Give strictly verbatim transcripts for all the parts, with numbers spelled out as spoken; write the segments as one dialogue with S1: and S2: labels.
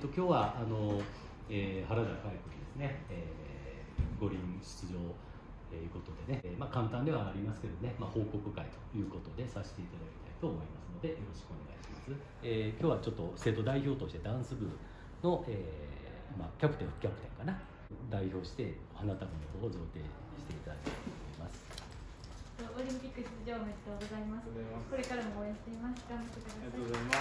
S1: 今日はあの、えー、原田海君ですね、えー、五輪出場ということでね、えーまあ、簡単ではありますけどね、まあ、報告会ということでさせていただきたいと思いますので、よろしくお願いします。えー、今日はちょっと生徒代表としてダンス部の、えーまあ、キャプテン副キャプテンかな代表して花束の方を贈呈していただきたいと思います。
S2: オリンピック出場おめでとうございます。これからも応援しています。頑張ってください。
S3: ありがとうございます。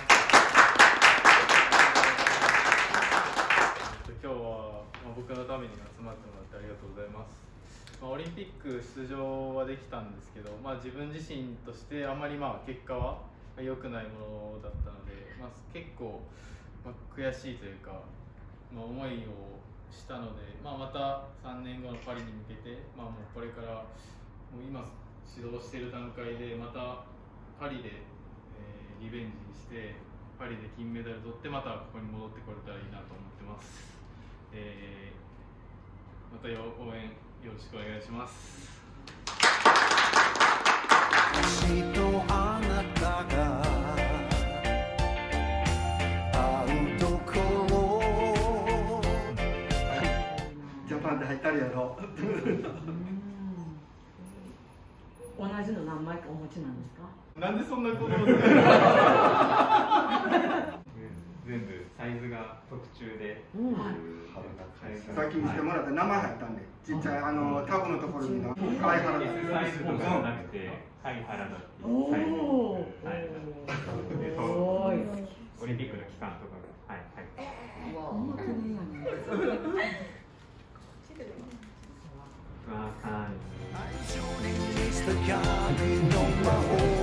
S3: 今日は、まあ、僕のために集まってもらってありがとうございます。まあ、オリンピック出場はできたんですけど、まあ、自分自身としてあまりまあ結果は良くないものだったので、まあ、結構、まあ、悔しいというか、まあ、思いをしたので、まあ、またさんねんごのパリに向けて、まあ、もうこれからもう今指導している段階でまたパリで、えー、リベンジしてパリで金メダル取ってまたここに戻ってこれたらいいなと思ってます。えー、またよ応援よろしくお願いします。
S4: 私とあなたが会うところジャパンで入ったるやろ
S5: 同じの何枚かお持ちなんですか？
S3: なんでそんなことを全部サイズが特注で、
S5: うん、
S6: さっき見せてもらった名前入ったんで、ちっちゃいあのタグのところにの貝原田
S3: S サイズとかじゃなくて貝原田っていうサイズで、オリンピックの期間とかがはい入ってます。